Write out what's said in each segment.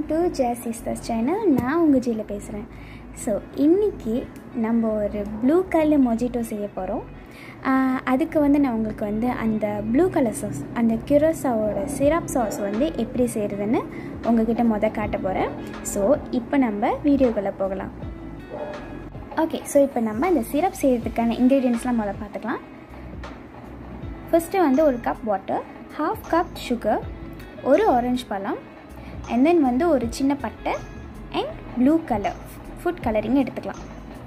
to Sistaz channel. நான் உங்கள் ஜில பேசுகிறேன். ஸோ இன்றைக்கி நம்ம ஒரு ப்ளூ கலர் மொஜிட்டோ செய்ய போகிறோம். அதுக்கு வந்து நான் உங்களுக்கு வந்து அந்த ப்ளூ கலர் சாஸ், அந்த Curacaoவோட சிரப் சாஸ் வந்து எப்படி செய்கிறதுன்னு உங்ககிட்ட காட்ட போகிறேன். ஸோ இப்போ நம்ம வீடியோக்குள்ளே போகலாம். ஓகே, ஸோ இப்போ நம்ம இந்த சிரப் செய்கிறதுக்கான இன்க்ரீடியன்ட்ஸ்லாம் பார்த்துக்கலாம். ஃபஸ்ட்டு வந்து ஒரு கப் வாட்டர், 1/2 கப் சுகர், ஒரு ஆரஞ்சு பழம், அண்ட் தென் வந்து ஒரு சின்ன பட்டை and blue colour food colouring எடுத்துக்கலாம்.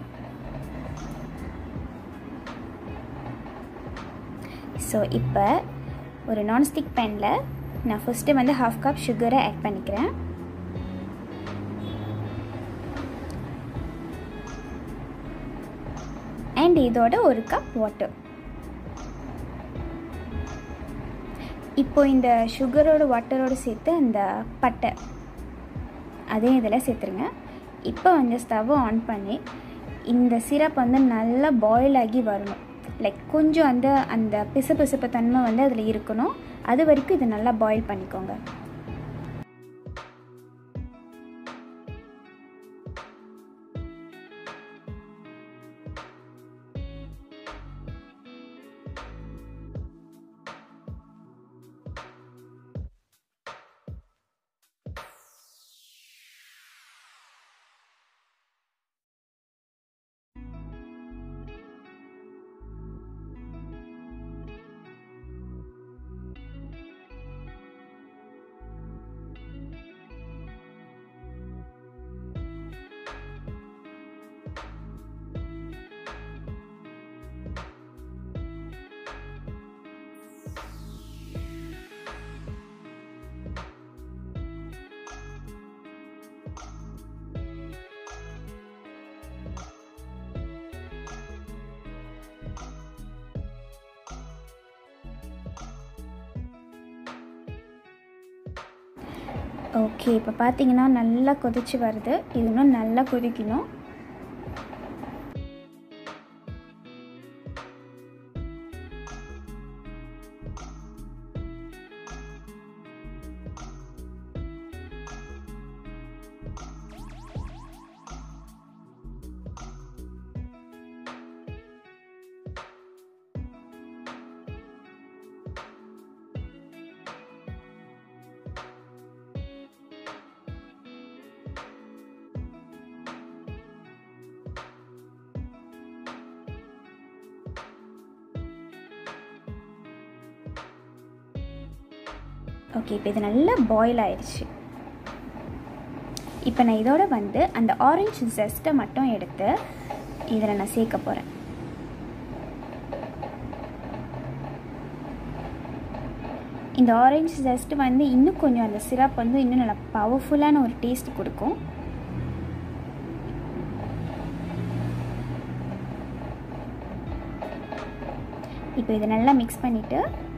ஸோ இப்போ ஒரு நான்ஸ்டிக் பேனில் நான் ஃபஸ்ட்டு வந்து 1/2 கப் சுகரை ஆட் பண்ணிக்கிறேன். அண்ட் இதோட ஒரு கப் வாட்டர். இப்போ இந்த சுகரோட வாட்டரோடு சேர்த்து அந்த பட்டை அதையும் இதில் சேர்த்துருங்க. இப்போ வந்து ஸ்டவ்வை ஆன் பண்ணி இந்த சிரப் வந்து நல்லா பாயில் ஆகி வரணும். லைக் கொஞ்சம் அந்த பிசுபிசுப்பு தன்மை வந்து அதில் இருக்கணும். அது வரைக்கும் இதை நல்லா பாயில் பண்ணிக்கோங்க. ஓகே, இப்போ பார்த்தீங்கன்னா நல்லா கொதிச்சு வருது. இது இன்னும் நல்லா கொதிக்கணும். ஓகே, இப்போ இது நல்லா பாயில் ஆயிடுச்சு. இப்போ நான் இதோட வந்து அந்த ஆரஞ்சு ஜெஸ்ட்டை மட்டும் எடுத்து இதில் நான் சேர்க்க போகிறேன். இந்த ஆரஞ்சு ஜெஸ்ட் வந்து இன்னும் கொஞ்சம் அந்த சிரப் வந்து இன்னும் நல்லா பவர்ஃபுல்லான ஒரு டேஸ்ட் கொடுக்கும். இப்போ இதை நல்லா மிக்ஸ் பண்ணிவிட்டு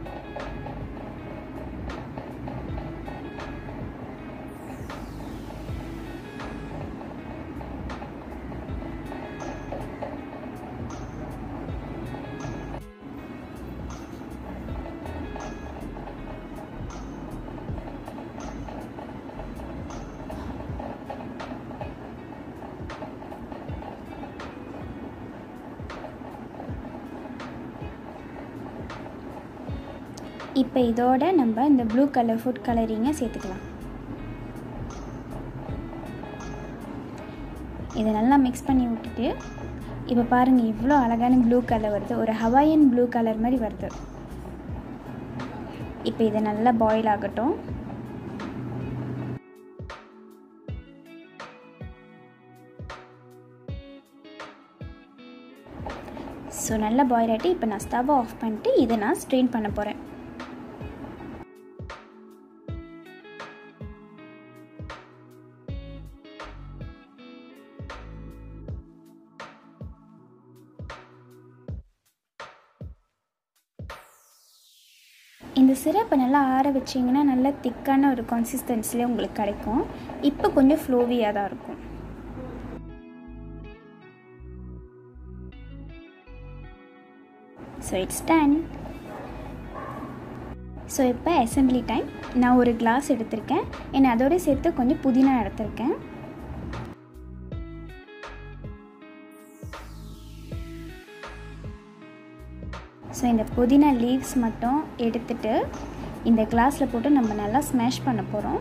இப்போ இதோட நம்ம இந்த ப்ளூ கலர் ஃபுட் கலரிங்கை சேர்த்துக்கலாம். இதை நல்லா மிக்ஸ் பண்ணி விட்டுட்டு இப்போ பாருங்கள் இவ்வளோ அழகான ப்ளூ கலர் வருது. ஒரு ஹவாயன் ப்ளூ கலர் மாதிரி வருது. இப்போ இதை நல்லா பாயில் ஆகட்டும். ஸோ நல்லா பாயில் ஆகிட்டு இப்போ நான் ஸ்டவ் ஆஃப் பண்ணிட்டு இதை நான் ஸ்ட்ரெயின் பண்ண போகிறேன். இந்த சிரப்பை நல்லா ஆற வச்சிங்கன்னா நல்லா திக்கான ஒரு கன்சிஸ்டன்சிலே உங்களுக்கு கிடைக்கும். இப்போ கொஞ்சம் ஃப்ளோவியாக தான் இருக்கும். So it's done. ஸோ இப்போ அசெம்பிளி டைம். நான் ஒரு கிளாஸ் எடுத்திருக்கேன். ஏன்னா அதோடு சேர்த்து கொஞ்சம் புதினா எடுத்திருக்கேன். ஸோ இந்த புதினா லீவ்ஸ் மட்டும் எடுத்துகிட்டு இந்த கிளாஸில் போட்டு நம்ம நல்லா ஸ்மாஷ் பண்ண போகிறோம்.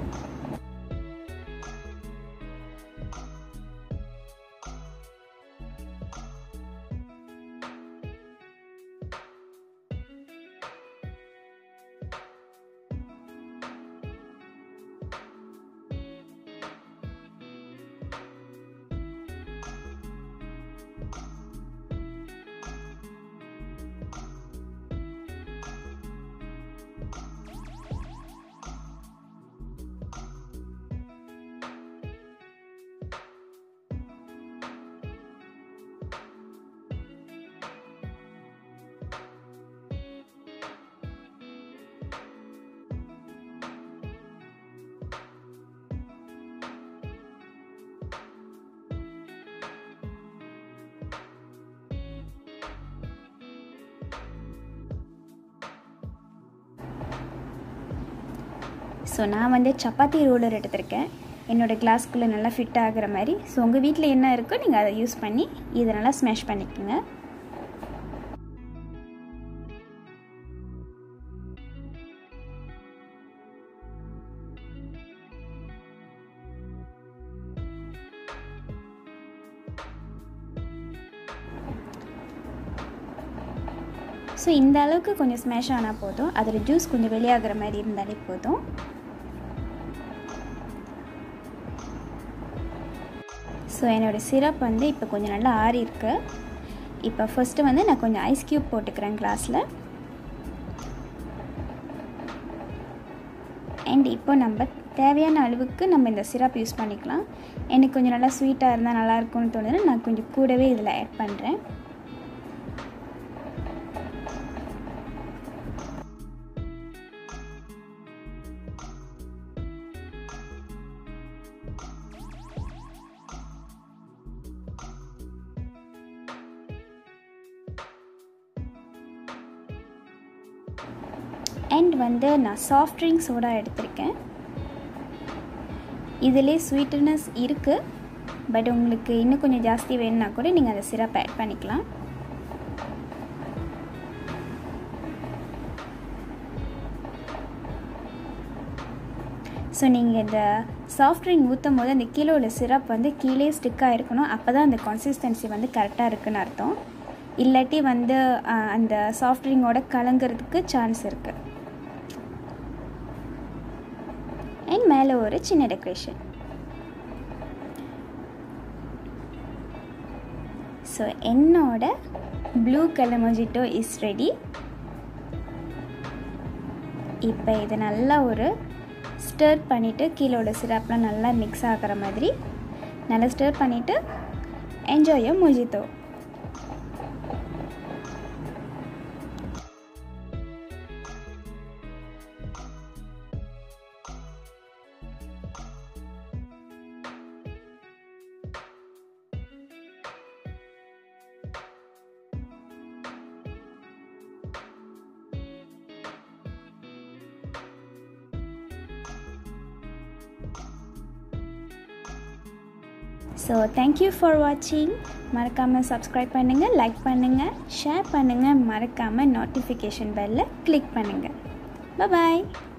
ஸோ நான் வந்து சப்பாத்தி ரோலர் எடுத்திருக்கேன். என்னோடய கிளாஸ்க்குள்ளே நல்லா ஃபிட் ஆகிற மாதிரி. ஸோ உங்கள் வீட்டில் என்ன இருக்கோ நீங்கள் அதை யூஸ் பண்ணி இதை நல்லா ஸ்மாஷ் பண்ணிக்கோங்க. ஸோ இந்த அளவுக்கு கொஞ்சம் ஸ்மாஷ் ஆனால் போதும். அதில் ஜூஸ் கொஞ்சம் வெளியாகிற மாதிரி இருந்தாலே போதும். ஸோ என்னோடய சிரப் வந்து இப்போ கொஞ்சம் நல்லா ஆறி இருக்கு. இப்போ ஃபஸ்ட்டு வந்து நான் கொஞ்சம் ஐஸ் க்யூப் போட்டுக்கிறேன் கிளாஸில். அண்ட் இப்போ நம்ம தேவையான அளவுக்கு நம்ம இந்த சிரப் யூஸ் பண்ணிக்கலாம். எனக்கு கொஞ்சம் நல்லா ஸ்வீட்டாக இருந்தால் நல்லாயிருக்கும்னு தோணுதுன்னா நான் கொஞ்சம் கூடவே இதில் ஆட் பண்ணுறேன். அண்ட் வந்து நான் சாஃப்ட் ட்ரிங்க் சோடா எடுத்திருக்கேன். இதிலே ஸ்வீட்னஸ் இருக்குது. பட் உங்களுக்கு இன்னும் கொஞ்சம் ஜாஸ்தி வேணும்னா கூட நீங்கள் அதை சிரப் ஆட் பண்ணிக்கலாம். ஸோ நீங்கள் இந்த சாஃப்ட் ட்ரிங்க் ஊற்றும் போது அந்த கீழே உள்ள சிரப் வந்து கீழே ஸ்டிக்காக இருக்கணும். அப்போ தான் அந்த கன்சிஸ்டன்சி வந்து கரெக்டாக இருக்குன்னு அர்த்தம். இல்லாட்டி வந்து அந்த சாஃப்ட் ட்ரிங்கோட கலங்கிறதுக்கு சான்ஸ் இருக்குது. அண்ட் மேலே ஒரு சின்ன டெக்கரேஷன். ஸோ என்னோட blue colour mojito is ready. இப்போ இதை நல்லா ஒரு ஸ்டர் பண்ணிவிட்டு கீழே உள்ள சிரப்லாம் நல்லா மிக்ஸ் ஆகிற மாதிரி நல்லா ஸ்டர் பண்ணிவிட்டு enjoy your mojito. So thank you for வாட்சிங். மறக்காமல் சப்ஸ்கிரைப் பண்ணுங்கள், லைக் பண்ணுங்கள், ஷேர் பண்ணுங்கள். மறக்காமல் நோட்டிஃபிகேஷன் பெல்லை கிளிக் பண்ணுங்கள். பாய்.